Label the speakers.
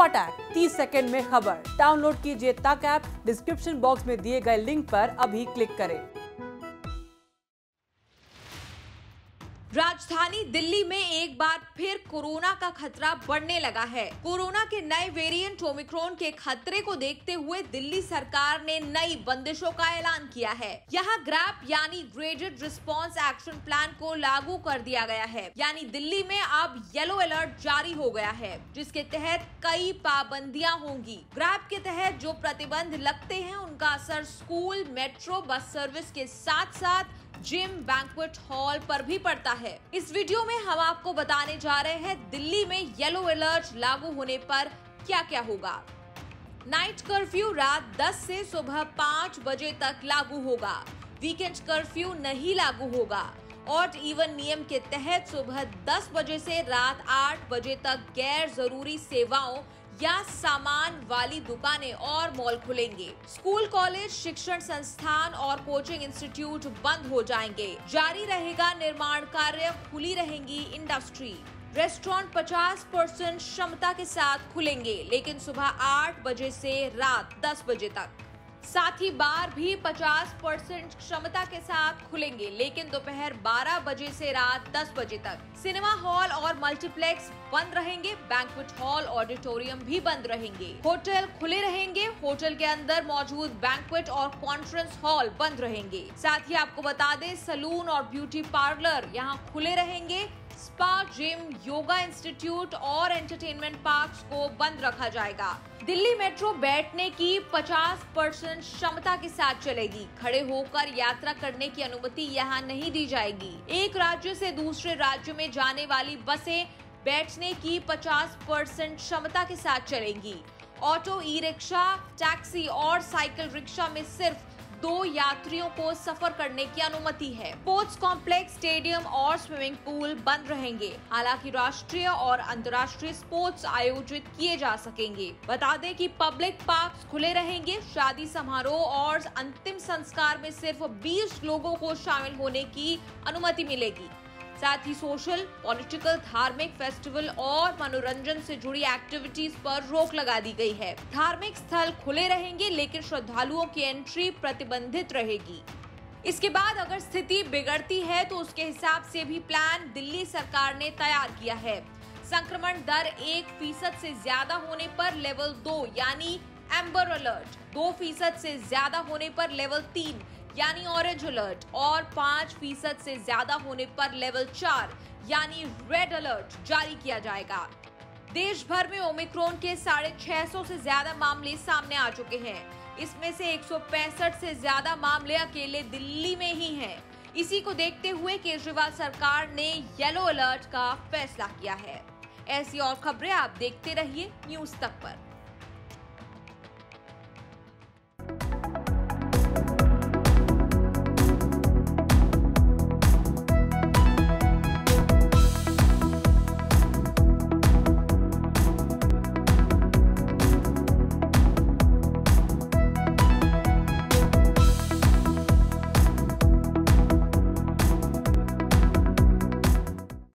Speaker 1: फटाक 30 सेकंड में खबर। डाउनलोड कीजिए तक ऐप, डिस्क्रिप्शन बॉक्स में दिए गए लिंक पर अभी क्लिक करें।
Speaker 2: राजधानी दिल्ली में एक बार फिर कोरोना का खतरा बढ़ने लगा है। कोरोना के नए वेरिएंट ओमिक्रॉन के खतरे को देखते हुए दिल्ली सरकार ने नई बंदिशों का ऐलान किया है। यहाँ ग्रैप यानी ग्रेडेड रिस्पांस एक्शन प्लान को लागू कर दिया गया है, यानी दिल्ली में अब येलो अलर्ट जारी हो गया है, जिसके तहत कई पाबंदियां होंगी। ग्रैप के तहत जो प्रतिबंध लगते हैं उनका असर स्कूल, मेट्रो, बस सर्विस के साथ साथ जिम, बैंक्वेट हॉल पर भी पड़ता है। इस वीडियो में हम आपको बताने जा रहे हैं दिल्ली में येलो अलर्ट लागू होने पर क्या क्या होगा। नाइट कर्फ्यू रात 10 से सुबह 5 बजे तक लागू होगा। वीकेंड कर्फ्यू नहीं लागू होगा। ऑड इवन नियम के तहत सुबह 10 बजे से रात 8 बजे तक गैर जरूरी सेवाओं या सामान वाली दुकानें और मॉल खुलेंगे। स्कूल, कॉलेज, शिक्षण संस्थान और कोचिंग इंस्टीट्यूट बंद हो जाएंगे। जारी रहेगा निर्माण कार्य, खुली रहेंगी इंडस्ट्री। रेस्टोरेंट 50% क्षमता के साथ खुलेंगे, लेकिन सुबह 8 बजे से रात 10 बजे तक। साथ ही बार भी 50% क्षमता के साथ खुलेंगे, लेकिन दोपहर 12 बजे से रात 10 बजे तक। सिनेमा हॉल और मल्टीप्लेक्स बंद रहेंगे। बैंक्वेट हॉल, ऑडिटोरियम भी बंद रहेंगे। होटल खुले रहेंगे। होटल के अंदर मौजूद बैंक्वेट और कॉन्फ्रेंस हॉल बंद रहेंगे। साथ ही आपको बता दें, सलून और ब्यूटी पार्लर यहाँ खुले रहेंगे। स्पा, जिम, योगा इंस्टीट्यूट और एंटरटेनमेंट पार्क्स को बंद रखा जाएगा। दिल्ली मेट्रो बैठने की 50% क्षमता के साथ चलेगी। खड़े होकर यात्रा करने की अनुमति यहाँ नहीं दी जाएगी। एक राज्य से दूसरे राज्य में जाने वाली बसें बैठने की 50% क्षमता के साथ चलेंगी। ऑटो, ई रिक्शा, टैक्सी और साइकिल रिक्शा में सिर्फ 2 यात्रियों को सफर करने की अनुमति है। स्पोर्ट्स कॉम्प्लेक्स, स्टेडियम और स्विमिंग पूल बंद रहेंगे। हालांकि राष्ट्रीय और अंतर्राष्ट्रीय स्पोर्ट्स आयोजित किए जा सकेंगे। बता दें कि पब्लिक पार्क्स खुले रहेंगे। शादी समारोह और अंतिम संस्कार में सिर्फ 20 लोगों को शामिल होने की अनुमति मिलेगी। साथ ही सोशल, पॉलिटिकल, धार्मिक फेस्टिवल और मनोरंजन से जुड़ी एक्टिविटीज पर रोक लगा दी गई है। धार्मिक स्थल खुले रहेंगे, लेकिन श्रद्धालुओं की एंट्री प्रतिबंधित रहेगी। इसके बाद अगर स्थिति बिगड़ती है तो उसके हिसाब से भी प्लान दिल्ली सरकार ने तैयार किया है। संक्रमण दर 1% से ज्यादा होने पर लेवल 2 यानी एम्बर अलर्ट, 2% से ज्यादा होने पर लेवल 3 यानी ऑरेंज अलर्ट और 5% से ज्यादा होने पर लेवल 4 यानी रेड अलर्ट जारी किया जाएगा। देश भर में ओमिक्रॉन के 650 से ज्यादा मामले सामने आ चुके हैं। इसमें से 165 से ज्यादा मामले अकेले दिल्ली में ही हैं। इसी को देखते हुए केजरीवाल सरकार ने येलो अलर्ट का फैसला किया है। ऐसी और खबरें आप देखते रहिए न्यूज़ तक पर।